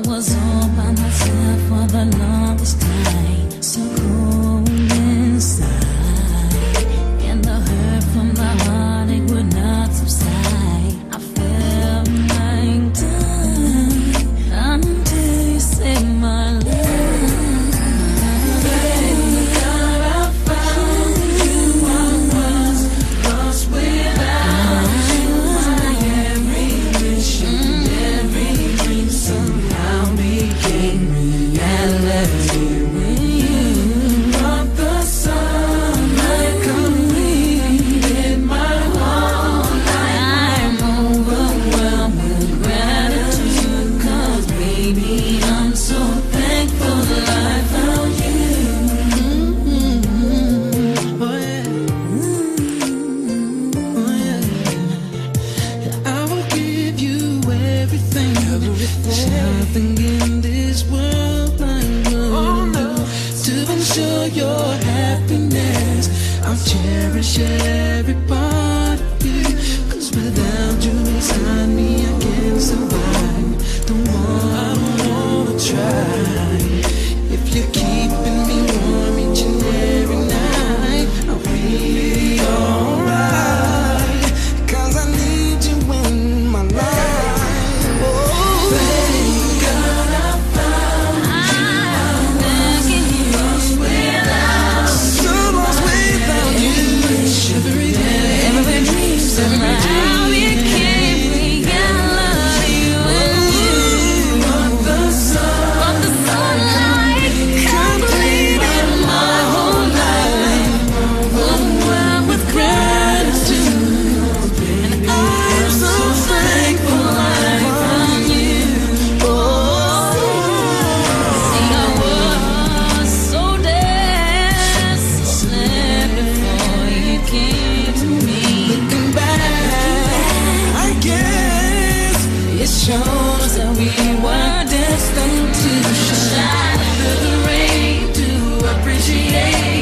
was all by myself for the longest time, so cold inside, and the hurt from the heart, it would not subside. I felt like dying until you saved my life. There's nothing in this world I know to ensure your happiness. I'll cherish every part of you, 'cause without you inside me I can't survive. Don't wanna try. If you're keeping me warm each and every night, I'll be alright, 'cause I need you in my life. Shows that we were destined to shine through the rain, to appreciate